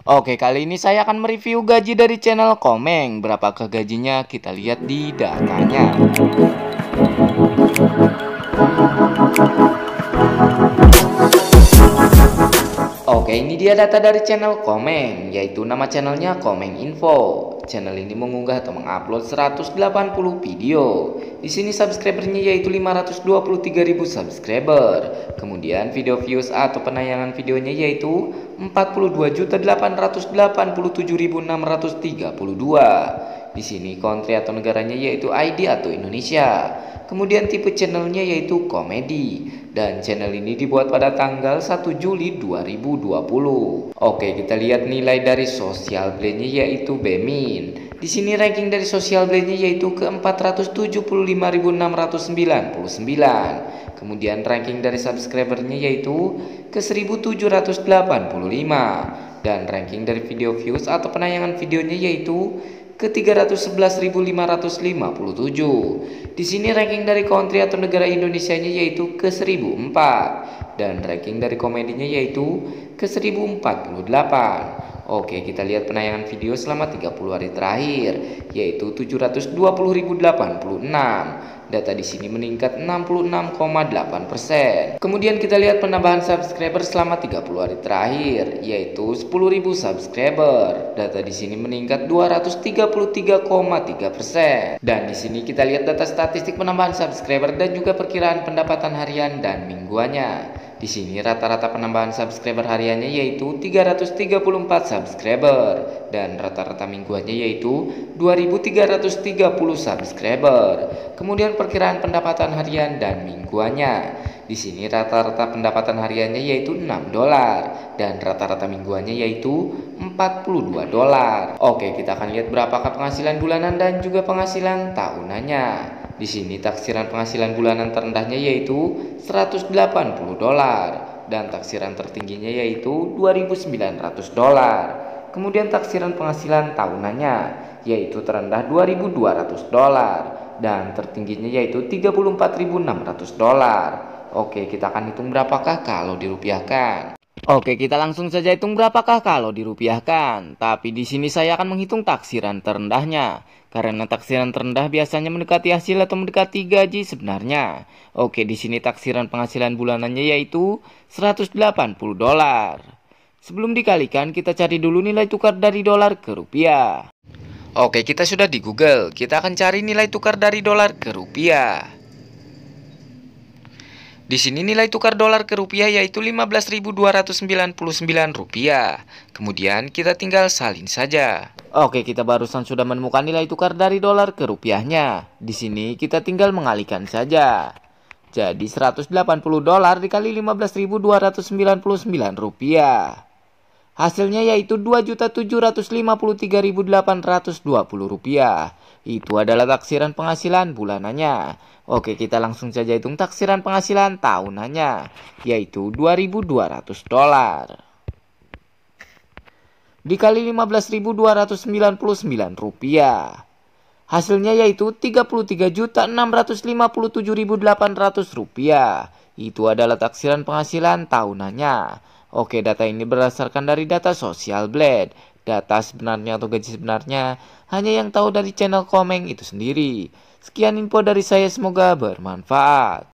Oke, kali ini saya akan mereview gaji dari channel Komeng. Berapakah gajinya? Kita lihat di datanya. Oke, ini dia data dari channel Komeng, yaitu nama channelnya Komeng Info. Channel ini mengunggah atau mengupload 180 video. Di sini subscribernya yaitu 523.000 subscriber. Kemudian video views atau penayangan videonya yaitu 42.887.632. Di sini country atau negaranya yaitu ID atau Indonesia. Kemudian tipe channelnya yaitu komedi. Dan channel ini dibuat pada tanggal 1 Juli 2020. Oke, kita lihat nilai dari Social Blade-nya yaitu Bemin. Di sini ranking dari Social Blade-nya yaitu ke 475.699. Kemudian ranking dari subscribernya yaitu ke 1785. Dan ranking dari video views atau penayangan videonya yaitu ke 311.557. Di sini ranking dari country atau negara Indonesianya yaitu ke 1004 dan ranking dari komedinya yaitu ke 1048. Oke, kita lihat penayangan video selama 30 hari terakhir yaitu 720.086. Data di sini meningkat 66,8%. Kemudian kita lihat penambahan subscriber selama 30 hari terakhir yaitu 10.000 subscriber. Data di sini meningkat 233,3%. Dan di sini kita lihat data statistik penambahan subscriber dan juga perkiraan pendapatan harian dan mingguannya. Di sini rata-rata penambahan subscriber hariannya yaitu 334 subscriber dan rata-rata mingguannya yaitu 2.330 subscriber. Kemudian perkiraan pendapatan harian dan mingguannya. Di sini rata-rata pendapatan hariannya yaitu $6 dan rata-rata mingguannya yaitu $42. Oke, kita akan lihat berapakah penghasilan bulanan dan juga penghasilan tahunannya. Di sini taksiran penghasilan bulanan terendahnya yaitu $180 dan taksiran tertingginya yaitu $2.900. Kemudian taksiran penghasilan tahunannya yaitu terendah $2.200 dan tertingginya yaitu $34.600. Oke, kita akan hitung berapakah kalau dirupiahkan. Oke, kita langsung saja hitung berapakah kalau dirupiahkan. Tapi di sini saya akan menghitung taksiran terendahnya. Karena taksiran terendah biasanya mendekati hasil atau mendekati gaji sebenarnya. Oke, di sini taksiran penghasilan bulanannya yaitu $180. Sebelum dikalikan, kita cari dulu nilai tukar dari dolar ke rupiah. Oke, kita sudah di Google. Kita akan cari nilai tukar dari dolar ke rupiah. Di sini nilai tukar dolar ke rupiah yaitu Rp15.299. Kemudian kita tinggal salin saja. Oke, kita barusan sudah menemukan nilai tukar dari dolar ke rupiahnya. Di sini kita tinggal mengalihkan saja. Jadi $180 dikali Rp15.299. Hasilnya yaitu Rp2.753.820. Itu adalah taksiran penghasilan bulanannya. Oke, kita langsung saja hitung taksiran penghasilan tahunannya, yaitu $2.200. Dikali Rp15.299. Hasilnya yaitu Rp33.657.800. Itu adalah taksiran penghasilan tahunannya. Oke, data ini berdasarkan dari data Social Blade. Data sebenarnya atau gaji sebenarnya hanya yang tahu dari channel Komeng itu sendiri. Sekian info dari saya, semoga bermanfaat.